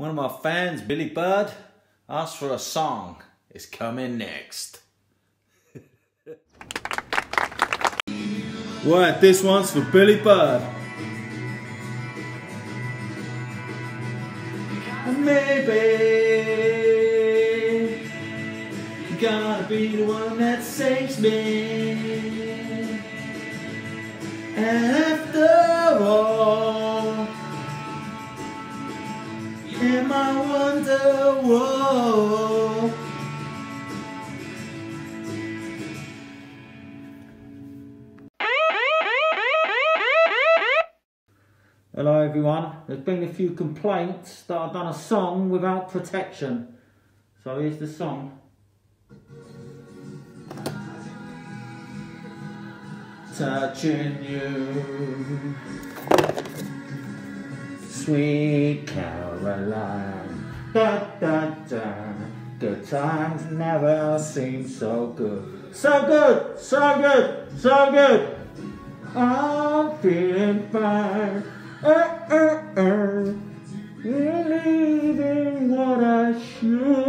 One of my fans, Billy Bird, asked for a song. It's coming next. Right, this one's for Billy Bird. Maybe you gotta be the one that saves me. After all, in my wonder world. Hello everyone, there's been a few complaints that I've done a song without protection. So here's the song. Touching you, sweet Caroline, da da da. Good times never seem so good. So good, so good, so good. I'm feeling fine. Believing what I should.